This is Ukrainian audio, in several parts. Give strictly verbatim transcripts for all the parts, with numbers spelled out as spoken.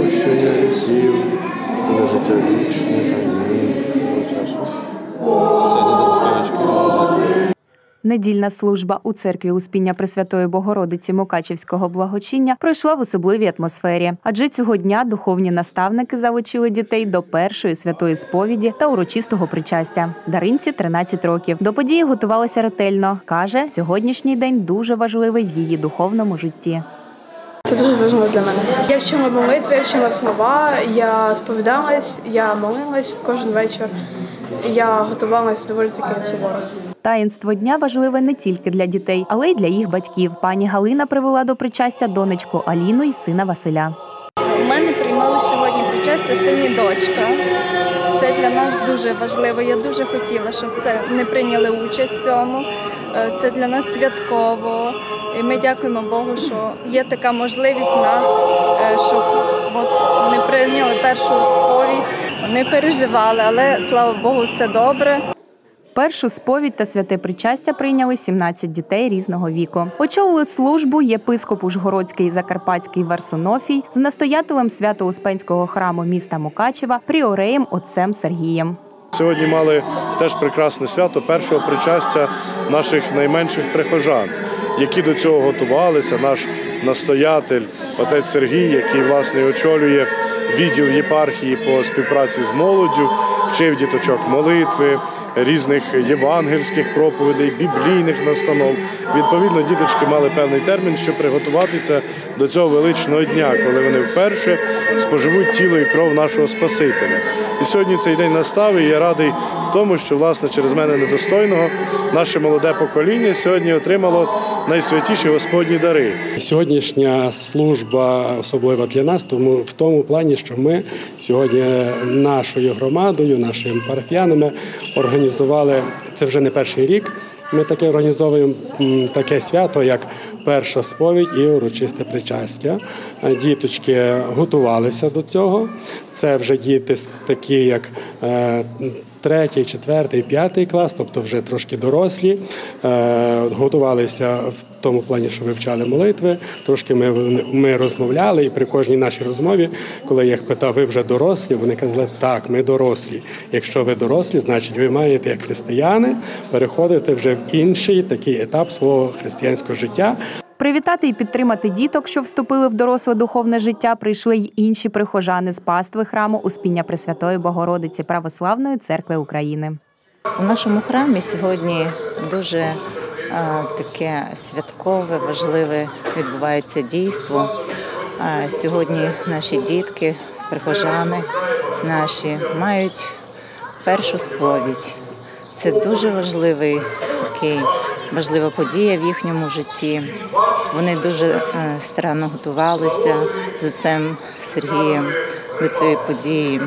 прощення гріхів, на життя вічне. Амінь. Недільна служба у церкві Успіння Пресвятої Богородиці Мукачівського благочиння пройшла в особливій атмосфері. Адже цього дня духовні наставники залучили дітей до першої святої сповіді та урочистого причастя. Даринці – тринадцять років. До події готувалася ретельно. Каже, сьогоднішній день дуже важливий в її духовному житті. Це дуже важливо для мене. Я вчила молитви, я вчила слова, я сповідалась, я молилась кожен вечір. Я готувалась доволі таки суворо. Таїнство дня важливе не тільки для дітей, але й для їх батьків. Пані Галина привела до причастя донечку Аліну і сина Василя. У мене приймали сьогодні причастя син і дочка. Це для нас дуже важливо. Я дуже хотіла, щоб це не прийняли участь в цьому. Це для нас святково. І ми дякуємо Богу, що є така можливість в нас, щоб от вони прийняли першу сповідь. Вони переживали, але, слава Богу, все добре. Першу сповідь та святе причастя прийняли сімнадцять дітей різного віку. Очолили службу єпископ Ужгородський і Закарпатський Варсонофій з настоятелем Свято-Успенського храму міста Мукачева пріореєм отцем Сергієм. Сьогодні мали теж прекрасне свято першого причастя наших найменших прихожан, які до цього готувалися. Наш настоятель, отець Сергій, який, власне, очолює відділ єпархії по співпраці з молоддю, вчив діточок молитви, різних євангельських проповідей, біблійних настанов. Відповідно, діточки мали певний термін, щоб приготуватися до цього величного дня, коли вони вперше споживуть тіло і кров нашого Спасителя. І сьогодні цей день настав, і я радий в тому, що, власне, через мене недостойного, наше молоде покоління сьогодні отримало найсвятіші Господні дари. Сьогоднішня служба особлива для нас, тому в тому плані, що ми сьогодні нашою громадою, нашими парафіянами організували, це вже не перший рік, ми таке організовуємо таке свято, як перша сповідь і урочисте причастя. Діточки готувалися до цього. Це вже діти такі, як третій, четвертий, п'ятий клас, тобто вже трошки дорослі. Готувалися в тому плані, що вивчали молитви. Трошки ми, ми розмовляли, і при кожній нашій розмові, коли я їх питав, ви вже дорослі, вони казали, так, ми дорослі. Якщо ви дорослі, значить ви маєте, як християни, переходити вже в інший такий етап свого християнського життя. Привітати і підтримати діток, що вступили в доросле духовне життя, прийшли й інші прихожани з пастви храму Успіння Пресвятої Богородиці Православної церкви України. У нашому храмі сьогодні дуже а, таке святкове, важливе відбувається дійство. А, сьогодні наші дітки, прихожани наші мають першу сповідь. Це дуже важливий такий важлива подія в їхньому житті. Вони дуже старанно готувалися з отцем Сергієм до цієї події.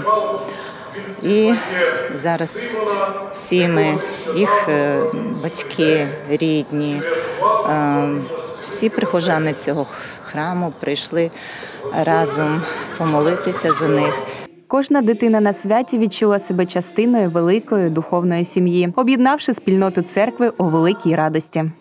І зараз всі ми, їх батьки, рідні, всі прихожани цього храму прийшли разом помолитися за них. Кожна дитина на святі відчула себе частиною великої духовної сім'ї, об'єднавши спільноту церкви у великій радості.